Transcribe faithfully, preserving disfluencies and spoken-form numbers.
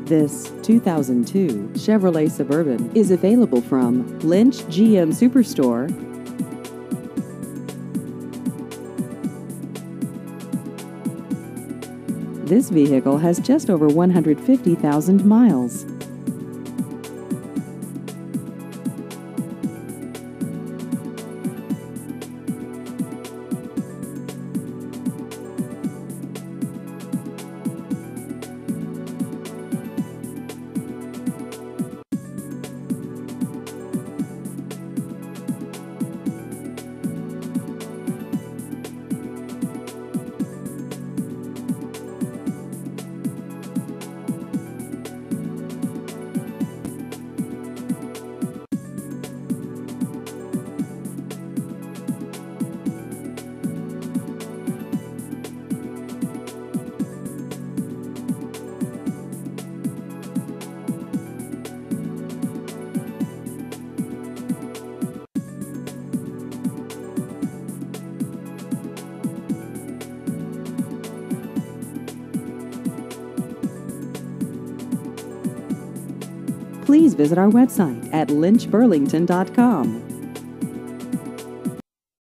This two thousand two Chevrolet Suburban is available from Lynch G M Superstore. This vehicle has just over one hundred fifty thousand miles. Please visit our website at lynch burlington dot com.